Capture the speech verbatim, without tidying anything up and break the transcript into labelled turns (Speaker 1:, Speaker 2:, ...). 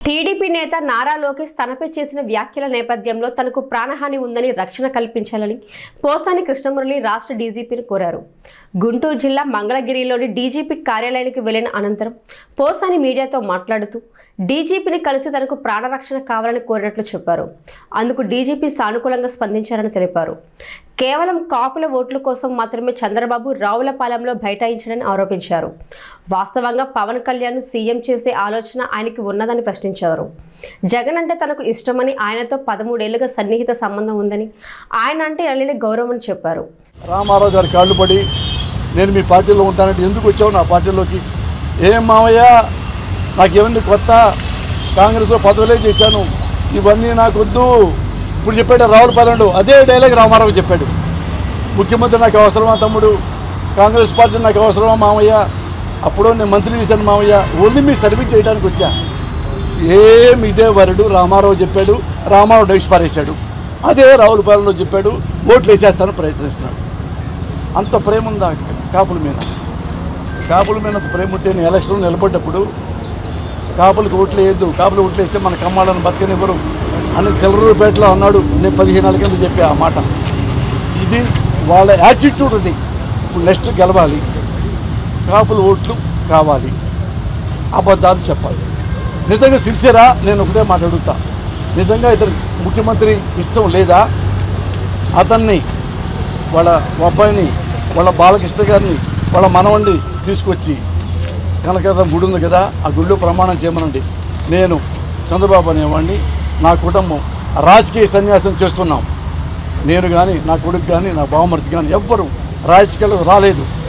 Speaker 1: TDP నేత నారా లోకేష్ తనపై చేసిన వ్యాఖ్యల నేపథ్యంలో తనకు ప్రాణహాని ఉందని రక్షణ కల్పించాలని పోసాని కృష్ణమురళి రాష్ట్ర డీజీపీని కోరారు. గుంటూరు జిల్లా మంగళగిరిలోని డీజీపీ కార్యాలయానికి వెళ్లిన అనంతరం పోసాని మీడియాతో మాట్లాడుతూ డీజీపీని కలిసి తనకు ప్రాణరక్షణ కావాలని కోరినట్లు చెప్పారు. అందుకు డీజీపీ సానుకూలంగా స్పందించారని తెలిపారు. కేవలం కాపుల ఓట్ల కోసం మాత్రమే చంద్రబాబు రావులపాలెంలో బైఠాయించాడని ఆరోపించారు. వాస్తవంగా పవన్ కళ్యాణ్ సీఎం చేసే ఆలోచన ఆయనకి ఉన్నదని ప్రశ్నించారు. జగన్ అంటే తనకు ఇష్టమని, ఆయనతో పదమూడేళ్లుగా సన్నిహిత సంబంధం ఉందని, ఆయన అంటే ఎనలేని గౌరవం అని చెప్పారు.
Speaker 2: రామారావు గారి కాళ్ళు పడి నేను మీ పార్టీలో ఉంటానంటే ఎందుకు వచ్చావు నా పార్టీలోకి? ఏం మావయ్య, నాకేమన్నా కొత్త, కాంగ్రెస్లో పదవులే చేశాను, ఇవన్నీ నాకు వద్దు. ఇప్పుడు చెప్పాడు రావులపాలెంలో అదే డైలాగ్ రామారావు చెప్పాడు. ముఖ్యమంత్రి నాకు అవసరమా తమ్ముడు, కాంగ్రెస్ పార్టీ నాకు అవసరమా మామయ్య, అప్పుడు నేను మంత్రి చేశాను మామయ్య, ఓన్లీ మీ సర్వీస్ చేయడానికి వచ్చా. ఏమి ఇదే వరుడు రామారావు చెప్పాడు, రామారావు డైస్ పారేశాడు. అదే రావులపాలెంలో చెప్పాడు, ఓట్లు వేసేస్తాను ప్రయత్నిస్తున్నాడు. అంత ప్రేమ ఉందా కాపుల మీద? కాపుల మీద అంత ప్రేమ ఉంటే నేను ఎలక్షన్లో నిలబడ్డప్పుడు కాపులకు ఓట్లు వేయద్దు, కాపులు ఓట్లు వేస్తే మన కమ్మాళ్ళని బతకనివ్వరు అని చిల్లరూపేటలో అన్నాడు. నేను పదిహేను ఏళ్ళ కింద చెప్పే ఆ మాట. ఇది వాళ్ళ యాటిట్యూడ్. అది ఇప్పుడు నెక్స్ట్ గెలవాలి, కాపుల ఓట్లు కావాలి, అబద్ధాలు చెప్పాలి. నిజంగా సిన్సియరా? నేను ఒకటే మాట అడుగుతా, నిజంగా ఇతను ముఖ్యమంత్రి ఇష్టం లేదా? అతన్ని, వాళ్ళ అబ్బాయిని, వాళ్ళ బాలకృష్ణ గారిని, వాళ్ళ మనవడిని తీసుకొచ్చి కనకదుర్గ గుడి ఉంది కదా, ఆ గుడిలో ప్రమాణం చేయమనండి. నేను చంద్రబాబు అనేవాడిని, నా కుటుంబం రాజకీయ సన్యాసం చేస్తున్నాం. నేను కానీ, నా కొడుకు కానీ, నా బావమర్తి కానీ ఎవ్వరూ రాజకీయాలకు రాలేదు.